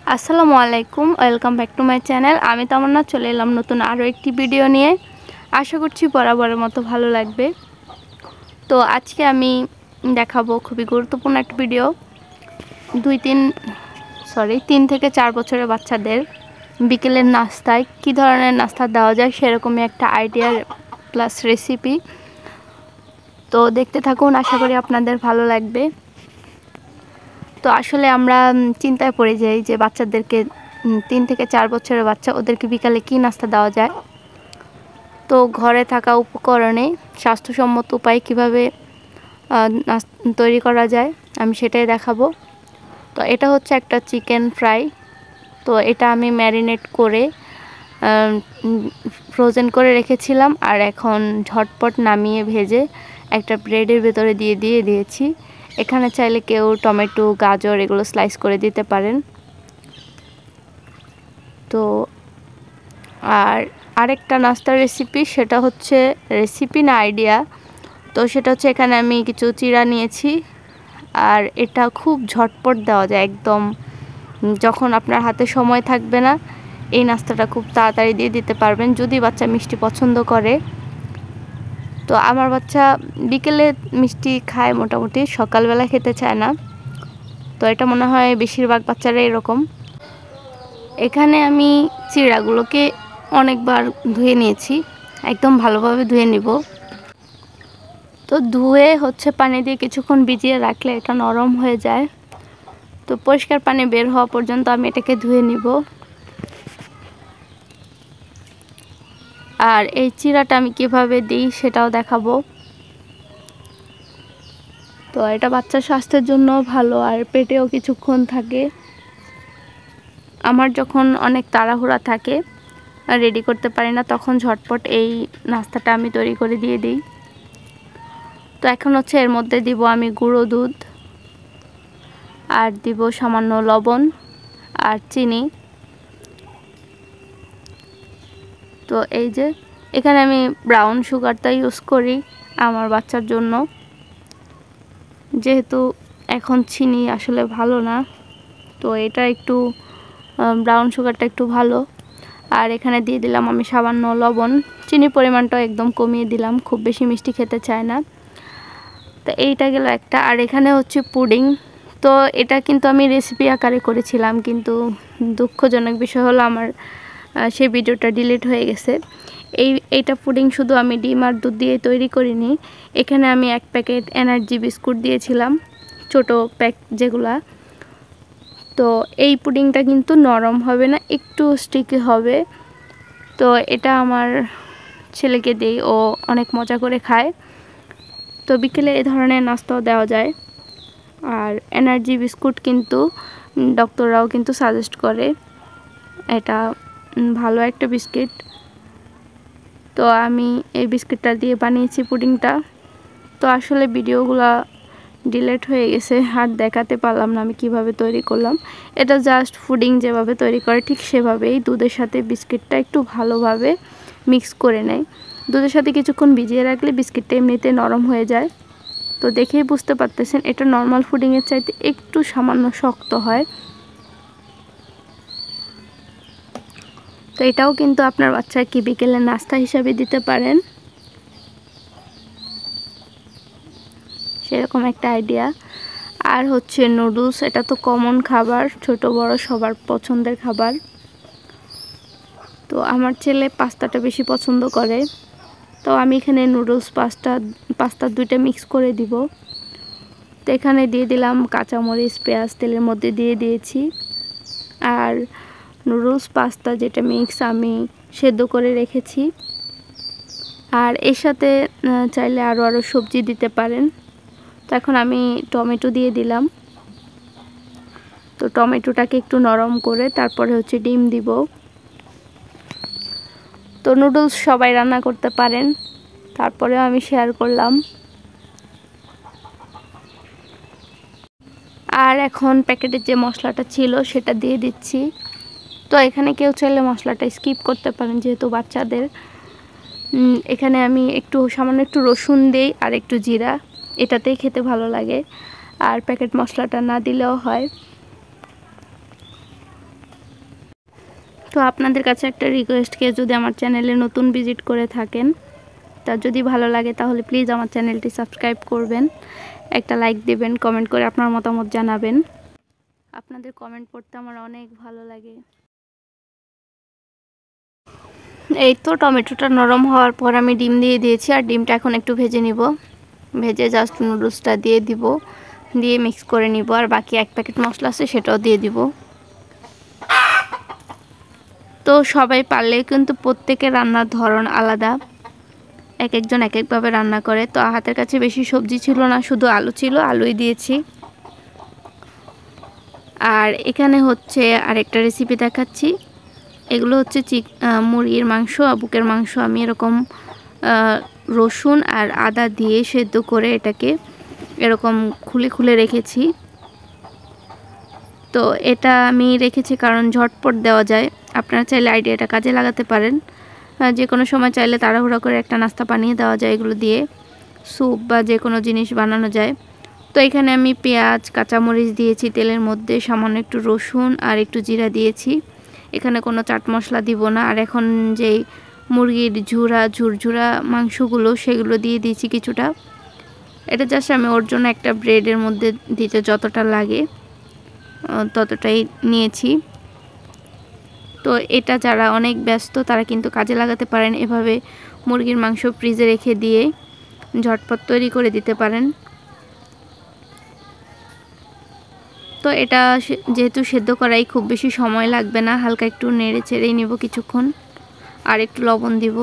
আসসালামু আলাইকুম, welcome back to my channel. আমি তামান্না চলে এলাম নতুন আরও একটি ভিডিও নিয়ে। আশা করছি বরাবরের মতো ভালো লাগবে। তো আজকে আমি দেখাবো খুবই গুরুত্বপূর্ণ একটা ভিডিও। 3 থেকে 4 বছরের বাচ্চাদের বিকেলের নাস্তায় কী ধরনের নাস্তা দেওয়া যায় সেরকমই একটা আইডিয়া প্লাস রেসিপি। তো দেখতে থাকুন, আশা করি আপনাদের ভালো লাগবে। তো আসলে আমরা চিন্তায় পড়ে যাই যে বাচ্চাদেরকে 3 থেকে 4 বছরের বাচ্চা, ওদেরকে বিকালে কী নাস্তা দেওয়া যায়। তো ঘরে থাকা উপকরণে স্বাস্থ্যসম্মত উপায় কীভাবে তৈরি করা যায় আমি সেটাই দেখাবো। তো এটা হচ্ছে একটা চিকেন ফ্রাই। তো এটা আমি ম্যারিনেট করে ফ্রোজেন করে রেখেছিলাম, আর এখন ঝটপট নামিয়ে ভেজে একটা ব্রেডের ভেতরে দিয়ে দিয়েছি। এখানে চাইলে কেউ টমেটো, গাজর এগুলো স্লাইস করে দিতে পারেন। তো আরেকটা নাস্তার রেসিপি, সেটা হচ্ছে রেসিপি না আইডিয়া। তো সেটা হচ্ছে এখানে আমি কিছু চিড়া নিয়েছি, আর এটা খুব ঝটপট দেওয়া যায় একদম। যখন আপনার হাতে সময় থাকবে না, এই নাস্তাটা খুব তাড়াতাড়ি দিয়ে দিতে পারবেন যদি বাচ্চা মিষ্টি পছন্দ করে। তো আমার বাচ্চা বিকেলে মিষ্টি খায় মোটামুটি, সকালবেলা খেতে চায় না। তো এটা মনে হয় বেশিরভাগ বাচ্চারা এরকম। এখানে আমি চিড়াগুলোকে অনেকবার ধুয়ে নিয়েছি, একদম ভালোভাবে ধুয়ে নিব। তো ধুয়ে পানি দিয়ে কিছুক্ষণ ভিজিয়ে রাখলে এটা নরম হয়ে যায়। তো পরিষ্কার পানি বের হওয়া পর্যন্ত আমি এটাকে ধুয়ে নিব। আর এই চিড়াটা আমি কিভাবে দিই সেটাও দেখাবো। তো এটা বাচ্চার স্বাস্থ্যের জন্য ভালো, আর পেটেও কিছুক্ষণ থাকে। আমার যখন অনেক তাড়াহুড়া থাকে, রেডি করতে পারি না, তখন ঝটপট এই নাস্তাটা আমি তৈরি করে দিয়ে দিই। তো এখন এর মধ্যে দিব আমি গুঁড়ো দুধ, আর দিব সামান্য লবণ আর চিনি। তো এই যে এখানে আমি ব্রাউন সুগারটা ইউজ করি আমার বাচ্চার জন্য, যেহেতু এখন চিনি আসলে ভালো না। তো এটা একটু ব্রাউন সুগারটা একটু ভালো। আর এখানে দিয়ে দিলাম আমি সামান্য লবণ, চিনির পরিমাণটাও একদম কমিয়ে দিলাম, খুব বেশি মিষ্টি খেতে চায় না। তো এইটা গেল একটা। আর এখানে পুডিং। তো এটা কিন্তু আমি রেসিপি আকারে করেছিলাম, কিন্তু দুঃখজনক বিষয় হলো আমার সেই ভিডিওটা ডিলিট হয়ে গেছে। এইটা পুডিং শুধু আমি ডিম আর দুধ দিয়ে তৈরি করিনি। এখানে আমি 1 প্যাকেট এনার্জি বিস্কুট দিয়েছিলাম, ছোট প্যাক যেগুলা। তো এই পুডিংটা কিন্তু নরম হবে না, একটু স্টিকি হবে। তো এটা আমার ছেলেকে দেই, ও অনেক মজা করে খায়। তো বিকেলে এই ধরনের নাস্তাও দেওয়া যায়। আর এনার্জি বিস্কুট কিন্তু ডক্টররাও কিন্তু সাজেস্ট করে, এটা ভালো একটা বিস্কিট। তো আমি এই বিস্কিটটা দিয়ে বানিয়েছি পুডিংটা। তো আসলে ভিডিওগুলো ডিলিট হয়ে গেছে, আর দেখাতে পারলাম না আমি কিভাবে তৈরি করলাম। এটা জাস্ট পুডিং যেভাবে তৈরি করে ঠিক সেভাবেই দুধের সাথে বিস্কিটটা একটু ভালোভাবে মিক্স করে নেয়। দুধের সাথে কিছুক্ষণ ভিজিয়ে রাখলে বিস্কিটটা এমনিতে নরম হয়ে যায়। তো দেখেই বুঝতে পারতেছেন এটা নর্মাল পুডিংয়ের চাইতে একটু সামান্য শক্ত হয়। তো এটাও কিন্তু আপনার বাচ্চাকে বিকেলের নাস্তা হিসাবে দিতে পারেন, সেরকম একটা আইডিয়া। আর নুডলস, এটা তো কমন খাবার, ছোট বড় সবার পছন্দের খাবার। তো আমার ছেলে পাস্তাটা বেশি পছন্দ করে, তো আমি এখানে নুডলস পাস্তা 2টা মিক্স করে দিব। তো এখানে দিয়ে দিলাম কাঁচামরিচ, পেঁয়াজ তেলের মধ্যে দিয়ে দিয়েছি। আর নুডলস পাস্তা যেটা মিক্স আমি সেদ্ধ করে রেখেছি। আর এর সাথে চাইলে আরও সবজি দিতে পারেন। তো এখন আমি টমেটো দিয়ে দিলাম। তো টমেটোটাকে একটু নরম করে তারপরে ডিম দিব। তো নুডলস সবাই রান্না করতে পারেন, তারপরেও আমি শেয়ার করলাম। আর এখন প্যাকেটের যে মশলাটা ছিল সেটা দিয়ে দিচ্ছি। তো এখানে কেউ চাইলে মশলাটা স্কিপ করতে পারেন, যেহেতু বাচ্চাদের। এখানে আমি সামান্য একটু রসুন দেই আর একটু জিরা, এটাতেই খেতে ভালো লাগে। আর প্যাকেট মশলাটা না দিলেও হয়। তো আপনাদের কাছে একটা রিকোয়েস্ট, কেউ যদি আমার চ্যানেলে নতুন ভিজিট করে থাকেন, তার যদি ভালো লাগে তাহলে প্লিজ আমার চ্যানেলটি সাবস্ক্রাইব করবেন, একটা লাইক দেবেন, কমেন্ট করে আপনার মতামত জানাবেন। আপনাদের কমেন্ট পড়তে আমার অনেক ভালো লাগে। এই তো টমেটোটা নরম হওয়ার পর আমি ডিম দিয়ে দিয়েছি, আর ডিমটা এখন একটু ভেজে নিব। ভেজে জাস্ট নুডলসটা দিয়ে দিব, দিয়ে মিক্স করে নিব, আর বাকি 1 প্যাকেট মশলা আছে সেটাও দিয়ে দিব। তো সবাই পারলে কিন্তু প্রত্যেকের রান্নার ধরন আলাদা, এক একজন এক একভাবে রান্না করে। তো হাতের কাছে বেশি সবজি ছিল না, শুধু আলু ছিল, আলুই দিয়েছি। আর এখানে হচ্ছে আরেকটা রেসিপি দেখাচ্ছি। এগুলো হচ্ছে মুরগির মাংস, বুকের মাংস। আমি এরকম রসুন আর আদা দিয়ে সেদ্ধ করে এটাকে এরকম খুলে খুলে রেখেছি। তো এটা আমি রেখেছি কারণ ঝটপট দেওয়া যায়। আপনারা চাইলে আইডিয়াটা কাজে লাগাতে পারেন। যে কোনো সময় চাইলে তাড়াহুড়া করে একটা নাস্তা বানিয়ে দেওয়া যায়, এগুলো দিয়ে স্যুপ বা যে কোনো জিনিস বানানো যায়। তো এখানে আমি পেঁয়াজ, কাঁচামরিচ দিয়েছি তেলের মধ্যে, সামান্য একটু রসুন আর একটু জিরা দিয়েছি। এখানে কোনো চাট মশলা দিব না। আর এখন যেই মুরগির ঝুরঝুরা মাংসগুলো, সেগুলো দিয়ে দিয়েছি কিছুটা। এটা জাস্ট আমি ওর জন্য একটা ব্রেডের মধ্যে দিতে যতটা লাগে ততটাই নিয়েছি। তো এটা যারা অনেক ব্যস্ত তারা কিন্তু কাজে লাগাতে পারেন, এভাবে মুরগির মাংস ফ্রিজে রেখে দিয়ে ঝটপট তৈরি করে দিতে পারেন। তো এটা যেহেতু সেদ্ধ করাই খুব বেশি সময় লাগবে না, হালকা একটু নেড়ে চেড়েই নেব কিছুক্ষণ, আর একটু লবণ দিব।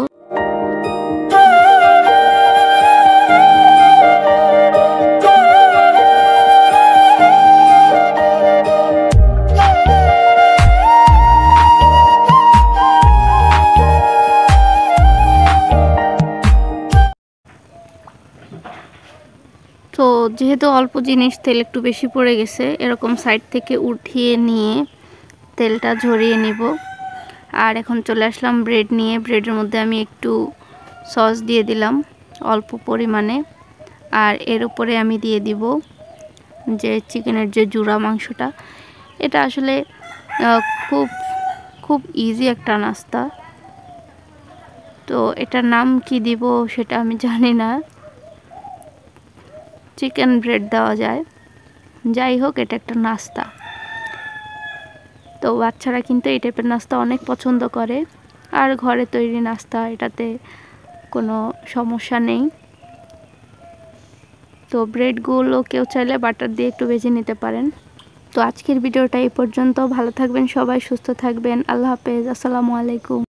তো যেহেতু অল্প জিনিস, তেল একটু বেশি পড়ে গেছে, এরকম সাইড থেকে উঠিয়ে নিয়ে তেলটা ঝরিয়ে নিব। আর এখন চলে আসলাম ব্রেড নিয়ে। ব্রেডের মধ্যে আমি একটু সস দিয়ে দিলাম অল্প পরিমাণে, আর এর উপরে আমি দিয়ে দিব যে চিকেনের যে জুড়া মাংসটা। এটা আসলে খুব ইজি একটা নাস্তা। তো এটার নাম কি দিব সেটা আমি জানি না, চিকেন ব্রেড দেওয়া যায়। যাই হোক, এটা একটা নাস্তা। তো বাচ্চারা কিন্তু এই টাইপের নাস্তা অনেক পছন্দ করে, আর ঘরে তৈরি নাস্তা, এটাতে কোনো সমস্যা নেই। তো ব্রেডগুলো কেউ চাইলে বাটার দিয়ে একটু ভেজে নিতে পারেন। তো আজকের ভিডিওটা এই পর্যন্ত। ভালো থাকবেন সবাই, সুস্থ থাকবেন। আল্লাহ হাফেজ, আসসালামু আলাইকুম।